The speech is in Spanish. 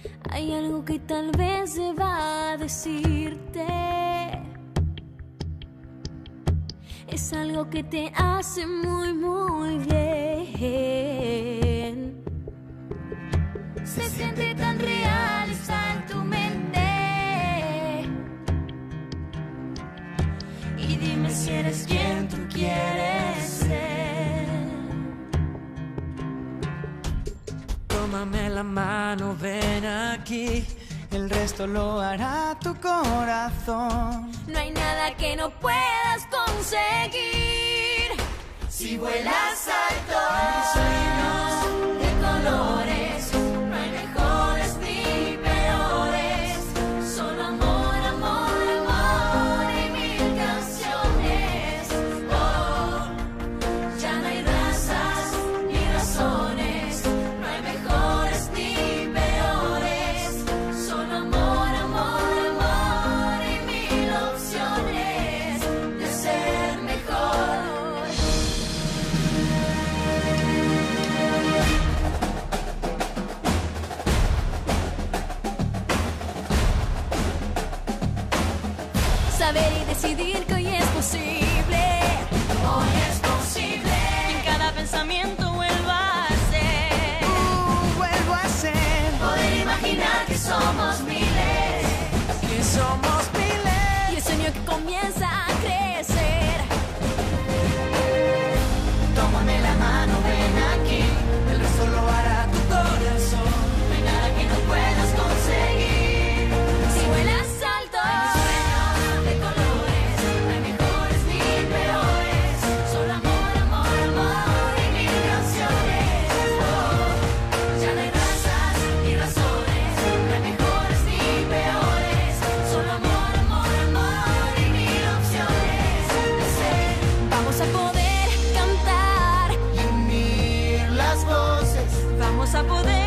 Hay algo que tal vez deba decirte. Es algo que te hace muy, muy bien. Se siente tan real, está en tu mente. Y dime si eres quien tú quieres ser. Tómame la mano, ven aquí. El resto lo hará tu corazón. No hay nada que no puedas conseguir si vuelas alto. Sueños de colores, no hay mejores ni peores. Solo amor, amor, amor y mil canciones. Oh, ya no hay razas ni razones, no hay mejores ni peores. Solo amor, amor, amor y mil opciones de ser mejor. Saber y decidir que hoy es posible. Hoy es posible. En cada pensamiento vuelva a ser. Vuelvo a ser. Poder imaginar que somos miles. Que somos miles. Y el sueño que comienza a crecer. Tómame la mano, ven aquí. El resto lo hará tu corazón. No hay nada que no puedas conseguir si vuelas alto. De colores, no hay mejores ni peores. Solo amor, amor, amor y mil canciones. Oh, ya no hay razas ni razones, no hay mejores ni peores. Solo amor, amor, amor y mil opciones de ser. Vamos a poder cantar Y unir las voces. vamos a poder